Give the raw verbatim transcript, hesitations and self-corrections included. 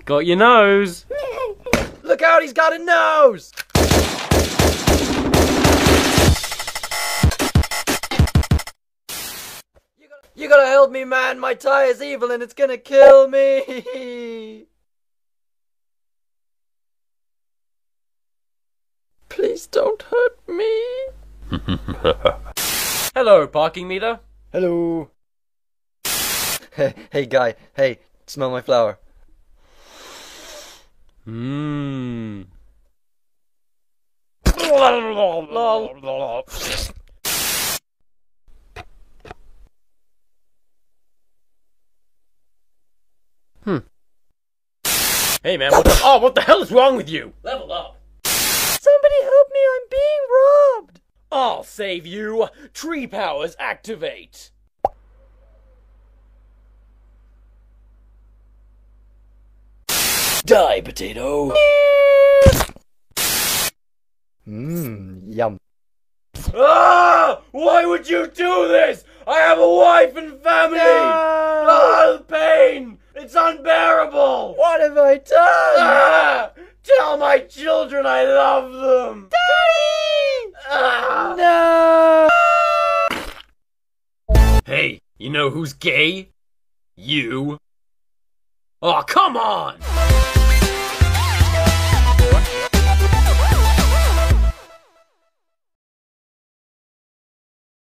Got your nose. Look out, he's got a nose! You gotta, you gotta help me, man. My tie is evil and it's gonna kill me. Please don't hurt me. Hello, parking meter. Hello. Hey, hey, guy. Hey, smell my flower. Mmm. Hmm. Hey man, what the- oh, what the hell is wrong with you? Level up. Somebody help me, I'm being robbed. I'll save you. Tree powers activate. Die, potato. Mmm, yum. Ah! Why would you do this? I have a wife and family! No! Ah, the pain! It's unbearable! What have I done? Ah! Tell my children I love them! Daddy! Ah! No! Hey, you know who's gay? You. Oh, come on!